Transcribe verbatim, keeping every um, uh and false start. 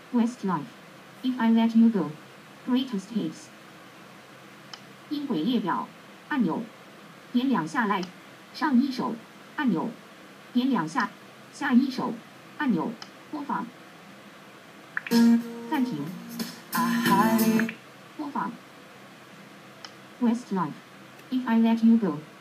Westlife. If I Let You Go. Greatest Hits. 音轨列表按钮，点两下来，上一首按钮，点两下，下一首按钮，播放，暂停，播放。Westlife. If I Let You Go.